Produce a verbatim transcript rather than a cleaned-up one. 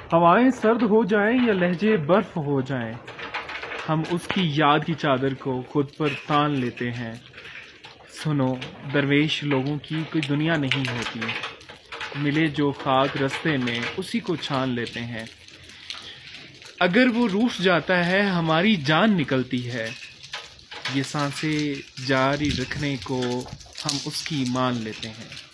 हवाएं सर्द हो जाएं या लहजे बर्फ हो जाएं, हम उसकी याद की चादर को खुद पर तान लेते हैं। सुनो, दरवेश लोगों की कोई दुनिया नहीं होती, मिले जो खाक रास्ते में उसी को छान लेते हैं। अगर वो रूठ जाता है हमारी जान निकलती है, ये सांसें जारी रखने को हम उसकी मान लेते हैं।